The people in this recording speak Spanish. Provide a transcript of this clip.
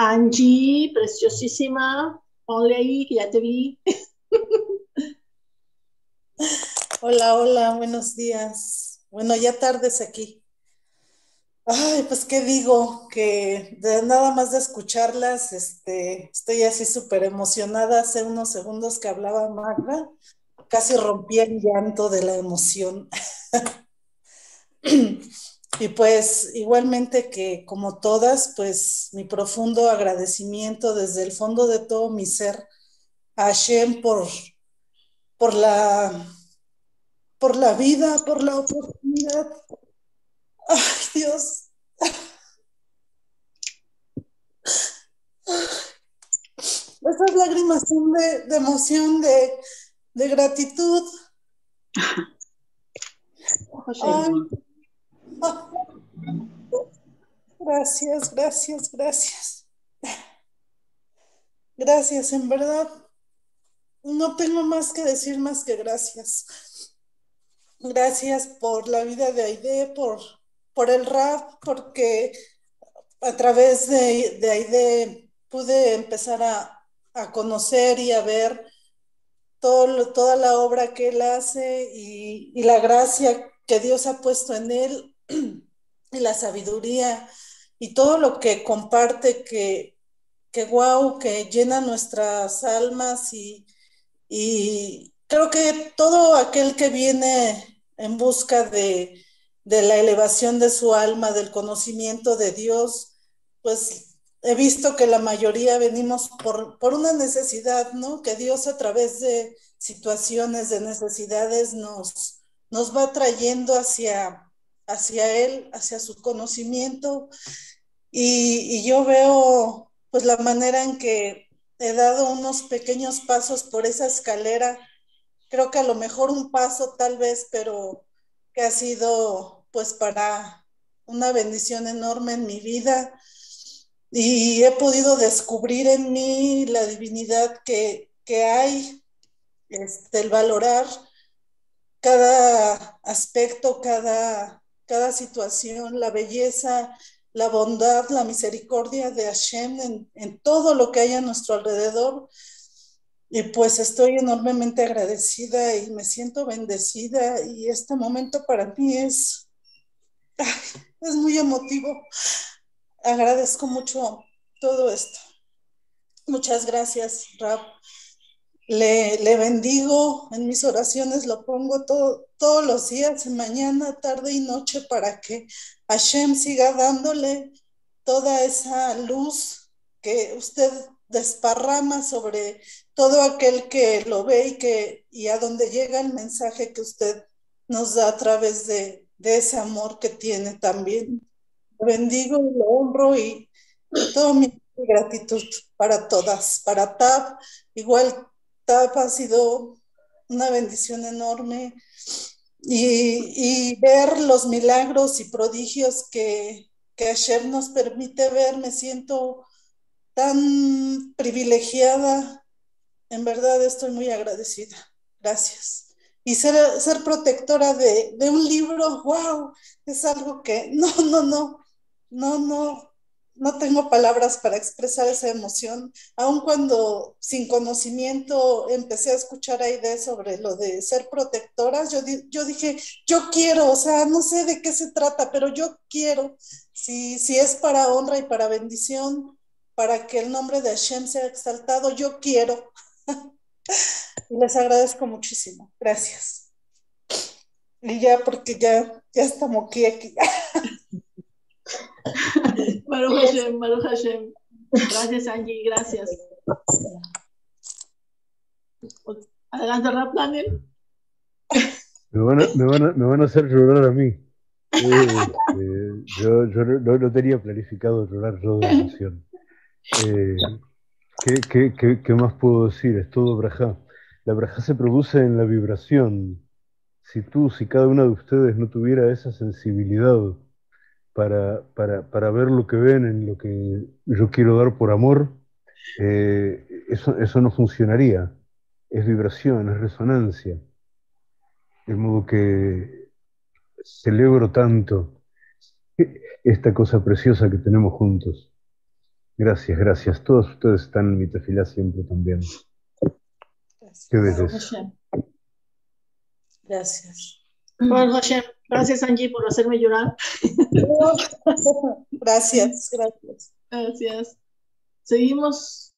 Angie, preciosísima, ponle ahí que ya te vi. Hola, hola, buenos días. Bueno, ya tardes aquí. Ay, pues qué digo, que de nada más de escucharlas, estoy así súper emocionada. Hace unos segundos que hablaba Magda, casi rompí en llanto de la emoción. Y pues igualmente que como todas, pues mi profundo agradecimiento desde el fondo de todo mi ser a Hashem por por la vida, por la oportunidad. Ay, Dios. Esas lágrimas son de emoción, de gratitud. Hashem, Ay, ah, gracias, gracias, gracias. Gracias, en verdad. No tengo más que decir más que gracias. Gracias por la vida de Aide, por el rap, porque a través de Aide pude empezar a conocer y a ver toda la obra que él hace y la gracia que Dios ha puesto en él y la sabiduría y todo lo que comparte que wow, que llena nuestras almas y creo que todo aquel que viene en busca de la elevación de su alma, del conocimiento de Dios, pues he visto que la mayoría venimos por una necesidad, ¿no? Que Dios a través de situaciones, de necesidades, nos va trayendo hacia Él, hacia su conocimiento. Y yo veo pues la manera en que he dado unos pequeños pasos por esa escalera, creo que a lo mejor un paso tal vez, pero que ha sido pues para una bendición enorme en mi vida y he podido descubrir en mí la divinidad que hay, el valorar cada aspecto, cada situación, la belleza, la bondad, la misericordia de Hashem en todo lo que hay a nuestro alrededor. Y pues estoy enormemente agradecida y me siento bendecida y este momento para mí es muy emotivo. Agradezco mucho todo esto. Muchas gracias, Rab. Le bendigo en mis oraciones, lo pongo todos los días, mañana, tarde y noche, para que Hashem siga dándole toda esa luz que usted desparrama sobre todo aquel que lo ve y a donde llega el mensaje que usted nos da a través de ese amor que tiene también. Lo bendigo y lo honro y todo mi gratitud para todas, para Tab, igual Tab ha sido una bendición enorme y ver los milagros y prodigios que Hashem nos permite ver, me siento tan privilegiada, en verdad estoy muy agradecida, gracias. Y ser protectora de un libro, wow, es algo que no, no, no tengo palabras para expresar esa emoción. Aun cuando sin conocimiento empecé a escuchar a Aide sobre lo de ser protectoras, yo dije, yo quiero, o sea, no sé de qué se trata, pero yo quiero. Si es para honra y para bendición, para que el nombre de Hashem sea exaltado, yo quiero. Y les agradezco muchísimo. Gracias. Y ya, porque ya estamos aquí. Baruch Hashem, Baruch Hashem. Gracias, Angie, gracias. Adelante, Rap Daniel. Me van a hacer llorar a mí. Yo no tenía planificado llorar yo de emoción. Eh, ¿qué más puedo decir? Es todo brajá. La brajá se produce en la vibración. Si cada una de ustedes no tuviera esa sensibilidad para ver lo que ven en lo que yo quiero dar por amor, eso no funcionaría. Es vibración, es resonancia. De modo que celebro tanto esta cosa preciosa que tenemos juntos. Gracias, gracias. Todos ustedes están en mi tefilá siempre también. Qué Gracias. Baruch belleza. Hashem. Gracias. Baruch Hashem. Gracias, Angie, por hacerme llorar. Gracias, gracias. Gracias. Seguimos